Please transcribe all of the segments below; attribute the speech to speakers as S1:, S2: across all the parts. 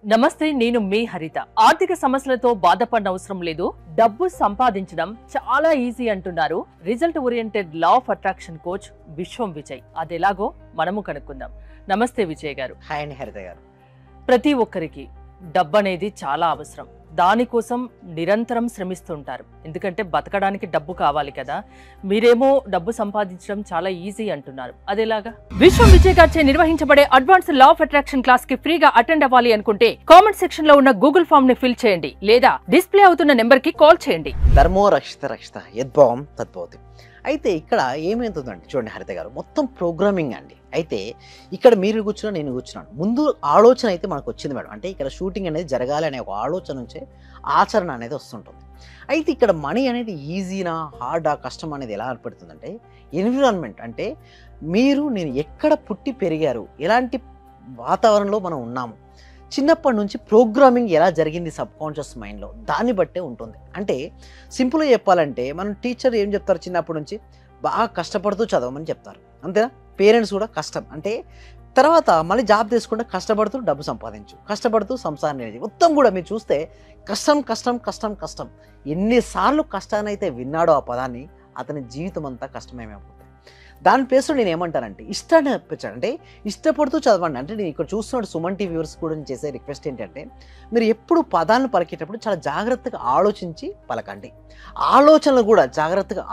S1: నమస్తే, నేను మీ హరిత. ఆర్థిక సమస్యలతో బాధపడన అవసరం లేదు, డబ్బు సంపాదించడం చాలా ఈజీ అంటున్నారు result oriented law of attraction coach Vishwam Vijay. అదెలాగో మనము కనుక్కుందాం. నమస్తే విజయ్ గారు.
S2: హాయ్ అండి హరిత గారు.
S1: ప్రతి ఒక్కరికి డబ్బు అనేది చాలా అవసరం. దానికోసం నిరంతరం శ్రమిస్తుంటారు, ఎందుకంటే బతకడానికి డబ్బు కావాలి కదా. మీరేమో డబ్బు సంపాదించడం చాలా ఈజీ అంటున్నారు, అదేలాగా? విశ్వం విజయ్ గారిచే నిర్వహించబడే advance law of attraction class కి ఫ్రీగా అటెండ్ అవ్వాలి అనుకుంటే కామెంట్ సెక్షన్ లో ఉన్న గూగుల్ ఫామ్ ని ఫిల్ చేయండి, లేదా డిస్ప్లే అవుతున్న నెంబర్ కి కాల్ చేయండి.
S2: ధర్మో రక్షిత రక్షిత యద్భావం తద్భవతి. అయితే ఇక్కడ ఏమవుతుందండి చూడండి హరిత గారు, మొత్తం ప్రోగ్రామింగ్ అండి. అయితే ఇక్కడ మీరు కూర్చున్నా నేను కూర్చున్నాను, ముందు ఆలోచన అయితే మనకు వచ్చింది మేడం. అంటే ఇక్కడ షూటింగ్ అనేది జరగాలి అనే ఒక ఆలోచన నుంచే ఆచరణ అనేది వస్తుంటుంది. అయితే ఇక్కడ మనీ అనేది ఈజీనా హార్డా కష్టం అనేది ఎలా ఏర్పడుతుందంటే ఎన్విరాన్మెంట్, అంటే మీరు నేను ఎక్కడ పుట్టి పెరిగారు, ఎలాంటి వాతావరణంలో మనం ఉన్నాము, చిన్నప్పటి నుంచి ప్రోగ్రామింగ్ ఎలా జరిగింది సబ్ కాన్షియస్ మైండ్లో, దాన్ని బట్టే ఉంటుంది. అంటే సింపుల్గా చెప్పాలంటే మనం టీచర్ ఏం చెప్తారు, చిన్నప్పటి నుంచి బాగా కష్టపడుతూ చదవమని చెప్తారు, అంతేనా? పేరెంట్స్ కూడా కష్టం అంటే తర్వాత మళ్ళీ జాబ్ తీసుకుంటే కష్టపడుతూ డబ్బు సంపాదించు, కష్టపడుతూ సంసారం అనేది మొత్తం కూడా మీరు చూస్తే కష్టం కష్టం కష్టం కష్టం. ఎన్నిసార్లు కష్టాన్ని అయితే విన్నాడో ఆ పదాన్ని, అతని జీవితం అంతా కష్టమేమైపోతుంది. దాని ప్లేస్లో నేను ఏమంటానంటే ఇష్టాన్ని నేర్పించాను, అంటే ఇష్టపడుతూ చదవండి. అంటే నేను ఇక్కడ చూస్తున్న సుమన్ టీవీ వ్యూవర్స్ కూడా నేను చేసే రిక్వెస్ట్ ఏంటంటే మీరు ఎప్పుడు పదాలను పలికేటప్పుడు చాలా జాగ్రత్తగా ఆలోచించి పలకండి. ఆలోచనలు కూడా జాగ్రత్తగా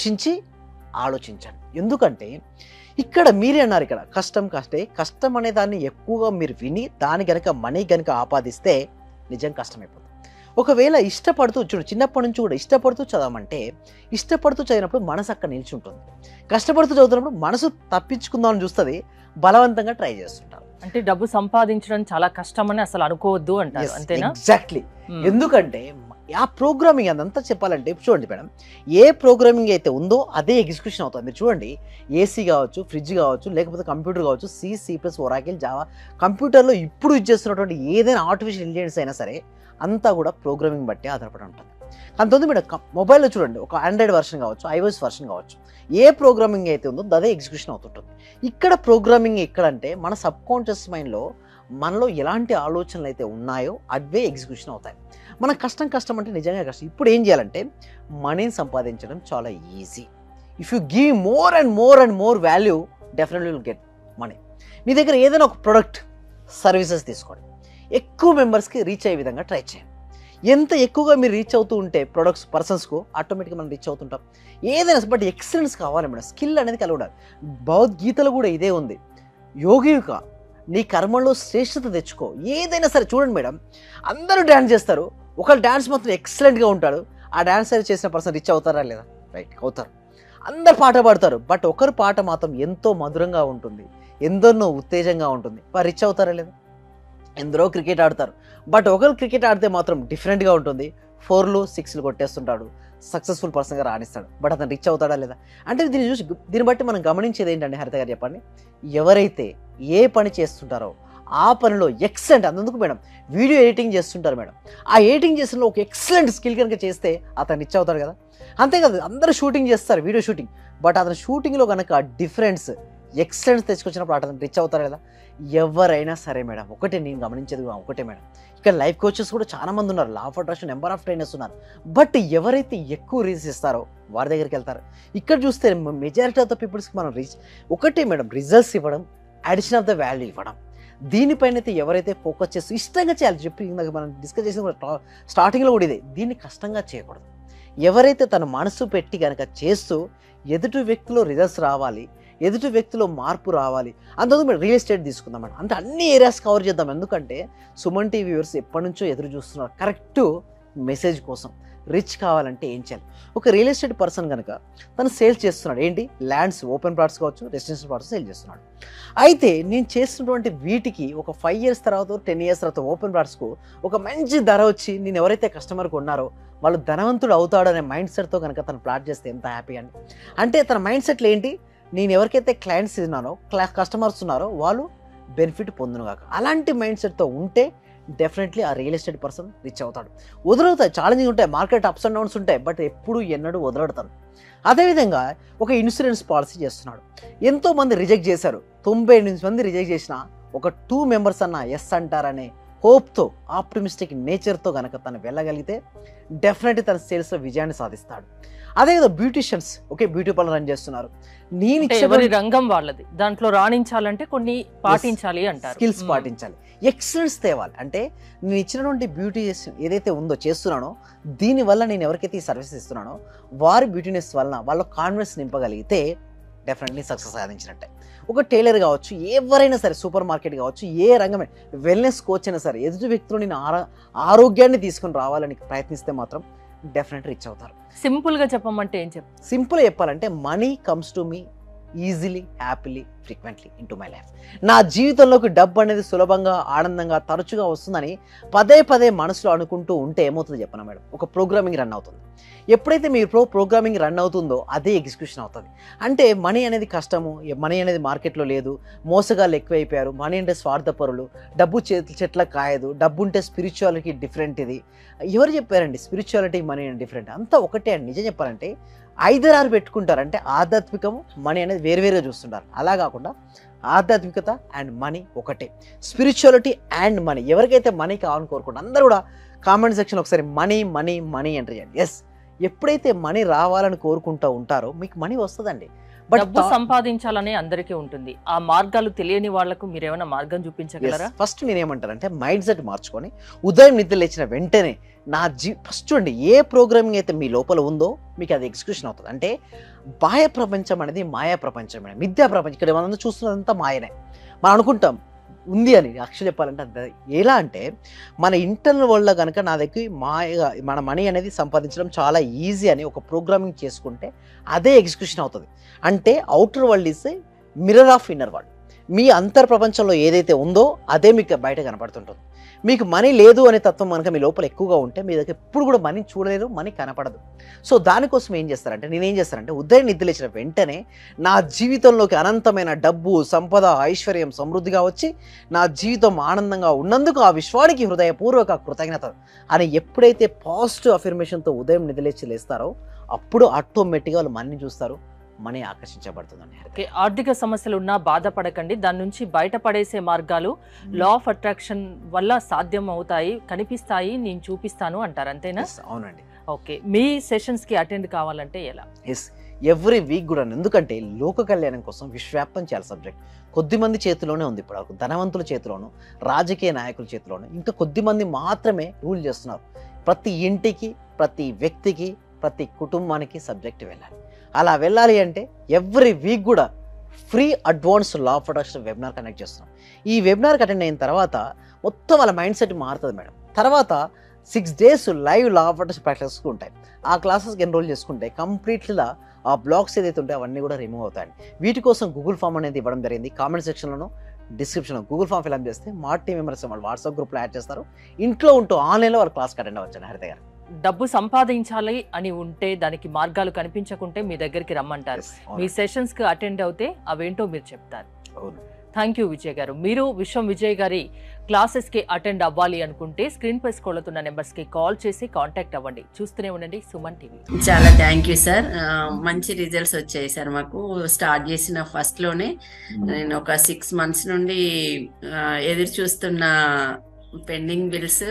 S2: ఆలోచించండి. ఎందుకంటే ఇక్కడ మీరే అన్నారు, ఇక్కడ కష్టం అనే దాన్ని ఎక్కువగా మీరు విని దాని కనుక మనీ కనుక ఆపాదిస్తే నిజం కష్టమైపోతుంది. ఒకవేళ ఇష్టపడుతూ చూడు, చిన్నప్పటి నుంచి కూడా ఇష్టపడుతూ చదవమంటే ఇష్టపడుతూ చదివినప్పుడు మనసు అక్కడ నిల్చుంటుంది. కష్టపడుతూ చదువుతున్నప్పుడు మనసు తప్పించుకుందామని చూస్తుంది, బలవంతంగా ట్రై చేస్తుంటారు.
S1: అంటే డబ్బు సంపాదించడం చాలా కష్టం అని అసలు అనుకోవద్దు అంటారు, అంతేనా?
S2: ఎగ్జాక్ట్లీ. ఎందుకంటే ఆ ప్రోగ్రామింగ్ అదంతా చెప్పాలంటే చూడండి మేడం, ఏ ప్రోగ్రామింగ్ అయితే ఉందో అదే ఎగ్జిక్యూషన్ అవుతుంది. మీరు చూడండి, ఏసీ కావచ్చు, ఫ్రిడ్జ్ కావచ్చు, లేకపోతే కంప్యూటర్ కావచ్చు, C++, ఒరాకిల్, జావా, కంప్యూటర్లో ఇప్పుడు యూజ్ చేస్తున్నటువంటి ఏదైనా ఆర్టిఫిషియల్ ఇంటెలిజెన్స్ అయినా సరే అంతా కూడా ప్రోగ్రామింగ్ బట్టి ఆధారపడి ఉంటుంది. అంతకుముందు మేడం మొబైల్లో చూడండి, ఒక ఆండ్రాయిడ్ వర్షన్ కావచ్చు, iOS వర్షన్ కావచ్చు, ఏ ప్రోగ్రామింగ్ అయితే ఉందో అదే ఎగ్జిక్యూషన్ అవుతుంటుంది. ఇక్కడ ప్రోగ్రామింగ్ ఎక్కడంటే మన సబ్ కాన్షియస్ మైండ్లో మనలో ఎలాంటి ఆలోచనలు అయితే ఉన్నాయో అవే ఎగ్జిక్యూషన్ అవుతాయి. మన కష్టం అంటే నిజంగా కష్టం. ఇప్పుడు ఏం చేయాలంటే మనీని సంపాదించడం చాలా easy. If you give more and more value, definitely will get money. మీ దగ్గర ఏదైనా ఒక ప్రొడక్ట్ సర్వీసెస్ తీసుకోండి, ఎక్కువ మెంబర్స్కి రీచ్ అయ్యే విధంగా ట్రై చేయండి. ఎంత ఎక్కువగా మీరు రీచ్ అవుతూ ఉంటే ప్రొడక్ట్స్ పర్సన్స్కు ఆటోమేటిక్గా మనం రీచ్ అవుతుంటాం. ఏదైనా బట్ ఎక్సలెన్స్ కావాలి మేడం, స్కిల్ అనేది కలిగి ఉండాలి. భగవద్గీతలో కూడా ఇదే ఉంది, యోగిక నీ కర్మల్లో శ్రేష్టత తెచ్చుకో. ఏదైనా సరే చూడండి మేడం, అందరూ డ్యాన్స్ చేస్తారు, ఒకళ్ళు డ్యాన్స్ మాత్రం ఎక్సలెంట్గా ఉంటాడు, ఆ డ్యాన్స్ సరి చేసిన పర్సన్ రిచ్ అవుతారా లేదా? రైట్, అవుతారు. అందరు పాట పాడతారు, బట్ ఒకరి పాట మాత్రం ఎంతో మధురంగా ఉంటుంది, ఎందరినో ఉత్తేజంగా ఉంటుంది, వారు రిచ్ అవుతారా లేదా? ఎందరో క్రికెట్ ఆడతారు, బట్ ఒకరు క్రికెట్ ఆడితే మాత్రం డిఫరెంట్గా ఉంటుంది, 4లు 6లు కొట్టేస్తుంటాడు, సక్సెస్ఫుల్ పర్సన్గా రాణిస్తాడు, బట్ అతను రిచ్ అవుతాడా లేదా? అంటే దీన్ని బట్టి మనం గమనించేది ఏంటంటే హరిత గారు చెప్పండి, ఎవరైతే ఏ పని చేస్తుంటారో ఆ పనిలో ఎక్సలెంట్, అందుకు మేడం వీడియో ఎడిటింగ్ చేస్తుంటారు మేడం, ఆ ఎడిటింగ్ చేసిన ఒక ఎక్సలెంట్ స్కిల్ కనుక చేస్తే అతను రిచ్ అవుతాడు కదా. అంతేకాదు, అందరూ షూటింగ్ చేస్తారు, వీడియో షూటింగ్, బట్ అతను షూటింగ్లో కనుక డిఫరెన్స్ ఎక్సలెన్స్ తెచ్చుకొచ్చినప్పుడు అతను రిచ్ అవుతారు కదా. ఎవరైనా సరే మేడం, ఒకటే నేను గమనించేది ఒకటే మేడం, ఇక్కడ లైఫ్ కోచెస్ కూడా చాలా మంది ఉన్నారు, law of attraction number of trainers ఉన్నారు, బట్ ఎవరైతే ఎక్కువ రీచ్ ఇస్తారో వారి దగ్గరికి వెళ్తారు. ఇక్కడ చూస్తే మెజారిటీ ఆఫ్ ద పీపుల్స్కి మనం ఒకటే మేడం, రిజల్ట్స్ ఇవ్వడం, అడిషన్ ఆఫ్ ద వాల్యూ ఇవ్వడం, దీనిపైన అయితే ఎవరైతే ఫోకస్ చేస్తూ ఇష్టంగా చేయాలి. చెప్పి ఇందాక మనం డిస్కస్ చేసిన స్టార్టింగ్లో కూడా ఇదే, దీన్ని కష్టంగా చేయకూడదు. ఎవరైతే తన మనసు పెట్టి కనుక చేస్తూ ఎదుటి వ్యక్తిలో రిజల్ట్స్ రావాలి, ఎదుటి వ్యక్తిలో మార్పు రావాలి. అంతకు మేము రియల్ ఎస్టేట్ తీసుకుందాం అంటే అన్ని ఏరియాస్ కవర్ చేద్దాం. ఎందుకంటే సుమన్ టీవీ వ్యూవర్స్ ఎప్పటి నుంచో ఎదురు చూస్తున్నారు కరెక్ట్ మెసేజ్ కోసం. రిచ్ కావాలంటే ఏం చేయాలి? ఒక రియల్ ఎస్టేట్ పర్సన్ కనుక తను సేల్స్ చేస్తున్నాడు, ఏంటి ల్యాండ్స్, ఓపెన్ ప్లాట్స్ కావచ్చు, రెసిడెన్షియల్ ప్లాట్స్ సేల్ చేస్తున్నాడు. అయితే నేను చేస్తున్నటువంటి వీటికి ఒక 5 years తర్వాత 10 years తర్వాత ఓపెన్ ప్లాట్స్కు ఒక మంచి ధర వచ్చి నేను ఎవరైతే కస్టమర్కి ఉన్నారో వాళ్ళు ధనవంతుడు అవుతాడనే మైండ్ సెట్తో కనుక తను ప్లాట్ చేస్తే ఎంత హ్యాపీ అండి. అంటే తన మైండ్ సెట్లు ఏంటి, నేను ఎవరికైతే క్లయింట్స్ ఉన్నానో కస్టమర్స్ ఉన్నారో వాళ్ళు బెనిఫిట్ పొందునుగాక, అలాంటి మైండ్ సెట్తో ఉంటే డెఫినెట్లీ ఆ రియల్ ఎస్టేట్ పర్సన్ రిచ్ అవుతాడు. వదులుతాయి, ఛాలెంజింగ్ ఉంటాయి, మార్కెట్ అప్స్ అండ్ డౌన్స్ ఉంటాయి, బట్ ఎప్పుడు ఎన్నడూ వదలడతాను. అదేవిధంగా ఒక ఇన్సూరెన్స్ పాలసీ చేస్తున్నాడు, ఎంతోమంది రిజెక్ట్ చేశారు, 98 మంది రిజెక్ట్ చేసిన ఒక 2 members అన్న ఎస్ అంటారనే హోప్తో ఆప్టిమిస్టిక్ నేచర్తో కనుక తను వెళ్ళగలిగితే డెఫినెట్లీ తన సేల్స్లో విజయాన్ని సాధిస్తాడు. అదే కదా beauticians, okay beauty parlour run చేస్తున్నారు, నేను
S1: ఎవరి రంగం వాళ్ళది, దాంట్లో రాణించాలంటే కొన్ని పాటించాలి అంటారు,
S2: స్కిల్స్ పాటించాలి, ఎక్సలెన్స్ తేవాలి. అంటే నేను ఇచ్చినటువంటి బ్యూటిషియన్ ఏదైతే ఉందో చేస్తున్నానో దీనివల్ల నేను ఎవరికైతే ఈ సర్వీస్ ఇస్తున్నానో వారి బ్యూటీనెస్ వలన వాళ్ళ కాన్ఫిడెన్స్ నింపగలిగితే డెఫినెట్లీ సక్సెస్ సాధించినట్టే. ఒక టైలర్ కావచ్చు, ఎవరైనా సరే, సూపర్ మార్కెట్ కావచ్చు, ఏ రంగమే, వెల్నెస్ కోచ్ అయినా సరే, ఎదుటి వ్యక్తులు నేను ఆరోగ్యాన్ని తీసుకుని రావాలని ప్రయత్నిస్తే మాత్రం డెఫినెట్ రీచ్ అవుతారు.
S1: సింపుల్ గా చెప్పమంటే ఏం చెప్తారు?
S2: సింపుల్ చెప్పాలంటే money comes to me easily, happily, frequently in to my life. నా జీవితంలోకి డబ్బు అనేది సులభంగా, ఆనందంగా, తరచుగా వస్తుందని పదే పదే మనసులో అనుకుంటూ ఉంటే ఏమవుతుంది చెప్పనా మేడం, ఒక ప్రోగ్రామింగ్ రన్ అవుతుంది. ఎప్పుడైతే మీ ప్రోగ్రామింగ్ రన్ అవుతుందో అదే ఎగ్జిక్యూషన్ అవుతుంది. అంటే మనీ అనేది కష్టము, మనీ అనేది మార్కెట్లో లేదు, మోసగాళ్ళు ఎక్కువైపోయారు, మనీ అంటే స్వార్థపరులు, డబ్బు చెట్ల కాయదు, డబ్బు ఉంటే స్పిరిచువాలిటీ డిఫరెంట్. ఇది ఎవరు చెప్పారండి? స్పిరిచువాలిటీ మనీ అండ్ డిఫరెంట్ అంతా ఒకటే అండి. నిజం చెప్పాలంటే 5-6 పెట్టుకుంటారు, అంటే ఆధ్యాత్మికము మనీ అనేది వేరువేరుగా చూస్తుంటారు. అలా కాకుండా ఆధ్యాత్మికత అండ్ మనీ ఒకటే, స్పిరిచువాలిటీ అండ్ మనీ. ఎవరికైతే మనీ కావాలని కోరుకుంటారు అందరూ కూడా కామెంట్ సెక్షన్ ఒకసారి మనీ మనీ మనీ ఎంటర్ చేయండి. ఎస్, ఎప్పుడైతే మనీ రావాలని కోరుకుంటూ ఉంటారో మీకు మనీ వస్తుందండి. బట్
S1: డబ్బు సంపాదించాలనే అందరికీ ఉంటుంది, ఆ మార్గాలు తెలియని వాళ్లకు మీరు ఏమైనా మార్గం చూపించగలరా?
S2: ఫస్ట్ నేనేమంటానంటే మైండ్ సెట్ మార్చుకొని ఉదయం నిద్ర లేచిన వెంటనే ఫస్ట్ చూడండి, ఏ ప్రోగ్రామింగ్ అయితే మీ లోపల ఉందో మీకు అది ఎగ్జిక్యూషన్ అవుతుంది. అంటే బాహ్య ప్రపంచం అనేది మాయా ప్రపంచం, మిథ్యా ప్రపంచం. ఇక్కడ మనం చూస్తున్నదంతా మాయనే. మనం అనుకుంటాం ఉంది అని, యాక్చువల్ చెప్పాలంటే అంత ఎలా అంటే మన ఇంటర్నల్ వరల్డ్లో కనుక నా దగ్గర మాయగా మన మనీ అనేది సంపాదించడం చాలా ఈజీ అని ఒక ప్రోగ్రామింగ్ చేసుకుంటే అదే ఎగ్జిక్యూషన్ అవుతుంది. అంటే outer world is a mirror of inner world. మీ అంతర్ ప్రపంచంలో ఏదైతే ఉందో అదే మీకు బయట కనపడుతుంటుంది. మీకు మనీ లేదు అనే తత్వం కనుక మీ లోపల ఎక్కువగా ఉంటే మీ దగ్గర ఎప్పుడు కూడా మనీ చూడలేరు, మనీ కనపడదు. సో దానికోసం ఏం చేస్తారంటే నేనేం చేస్తానంటే ఉదయం నిద్ర లేచిన వెంటనే నా జీవితంలోకి అనంతమైన డబ్బు, సంపద, ఐశ్వర్యం, సమృద్ధిగా వచ్చి నా జీవితం ఆనందంగా ఉన్నందుకు ఆ విశ్వానికి హృదయపూర్వక కృతజ్ఞత అని ఎప్పుడైతే పాజిటివ్ అఫర్మేషన్తో ఉదయం నిద్రలేచి లేస్తారో అప్పుడు ఆటోమేటిక్గా వాళ్ళు మనీని చూస్తారు, మనీ ఆకర్షించబడుతుందండి.
S1: ఓకే, ఆర్థిక సమస్యలు ఉన్నా బాధపడకండి, దాని నుంచి బయటపడేసే మార్గాలు లా ఆఫ్ అట్రాక్షన్ వల్ల సాధ్యం అవుతాయి, కనిపిస్తాయి, నేను చూపిస్తాను అంటారు, అంతేనా?
S2: అవునండి.
S1: ఓకే, మీ సెషన్స్ కి అటెండ్ కావాలంటే ఎలా?
S2: ఎస్, ఎవ్రీ వీక్ కూడా, ఎందుకంటే లోక కళ్యాణం కోసం విశ్వవ్యాప్తం చేయాలి సబ్జెక్ట్. కొద్దిమంది చేతిలోనే ఉంది ఇప్పుడు, ధనవంతుల చేతిలోను, రాజకీయ నాయకుల చేతిలోను, ఇంకా కొద్దిమంది మాత్రమే రూల్ చేస్తున్నారు. ప్రతి ఇంటికి, ప్రతి వ్యక్తికి, ప్రతి కుటుంబానికి సబ్జెక్ట్ వెళ్ళాలి. అలా వెళ్ళాలి అంటే ఎవ్రీ వీక్ కూడా free advanced law of attraction webinar conduct చేస్తున్నాం. ఈ వెబినార్కి అటెండ్ అయిన తర్వాత మొత్తం వాళ్ళ మైండ్ సెట్ మారుతుంది మేడం. తర్వాత 6 days live law of attraction practices ఉంటాయి. ఆ క్లాసెస్కి ఎన్రోల్ చేసుకుంటే కంప్లీట్గా ఆ బ్లాగ్స్ ఏదైతే ఉంటాయో అవన్నీ కూడా రిమూవ్ అవుతాయండి. వీటి కోసం గూగుల్ ఫామ్ అనేది ఇవ్వడం జరిగింది. కామెంట్ సెక్షన్లోనూ డిస్క్రిప్షన్లో గూగుల్ ఫామ్ ఫిల్అప్ చేస్తే మా టీం మెంబర్స్ వాళ్ళు వాట్సాప్ గ్రూప్లో యాడ్ చేస్తారు. ఇంట్లో ఉంటూ ఆన్లైన్లో వాళ్ళ క్లాస్కి అటెండ్ అవ్వచ్చు. హరిత గారు,
S1: డబ్బు సంపాదించాలి అని ఉంటే దానికి మార్గాలు కనిపించకుంటే మీ దగ్గరికి రమ్మంటారు, మీ సెషన్స్ కి అటెండ్ అవుతే అవేంటో మీరు చెప్తారు. థ్యాంక్ యూ విజయ్ గారు. మీరు విశ్వం విజయ్ గారి క్లాసెస్ కి అటెండ్ అవ్వాలి అనుకుంటే స్క్రీన్ పై స్క్రోల్ అవుతున్న నెంబర్స్ కి కాల్ చేసి కాంటాక్ట్ అవ్వండి. చూస్తూనే ఉండండి సుమన్ టీవీ.
S3: చాలా థ్యాంక్ యూ సార్. మంచి రిజల్ట్స్ వచ్చాయి సార్. మాకు స్టార్ట్ చేసిన ఫస్ట్ లోనే నేను ఒక 6 months నుండి ఎదురు చూస్తున్న పెండింగ్ బిల్స్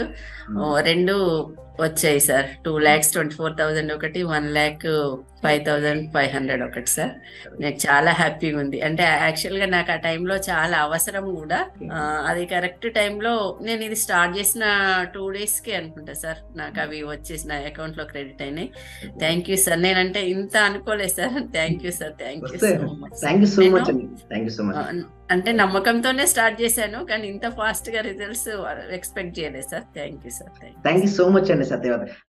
S3: 2 వచ్చాయి సార్. 2,24,000 ఒకటి, 1,05,500 ఒకటి సార్. నాకు చాలా హ్యాపీగా ఉంది. అంటే యాక్చువల్ గా నాకు ఆ టైంలో చాలా అవసరం కూడా. అది కరెక్ట్ టైంలో నేను ఇది స్టార్ట్ చేసిన 2 days కి అనుకుంటా సార్ నాకు అవి వచ్చేసి నా అకౌంట్ లో క్రెడిట్ అయినాయి. Thank you sir. నేనంటే ఇంత అనుకోలేదు sir. Thank you sir. Thank you so much. అంటే నమ్మకంతోనే స్టార్ట్ చేశాను, కానీ ఇంత ఫాస్ట్ గా రిజల్ట్స్ ఎక్స్పెక్ట్ చేయలేదు sir. Thank you sir.
S4: Thank you so much అండి సత్యవతి.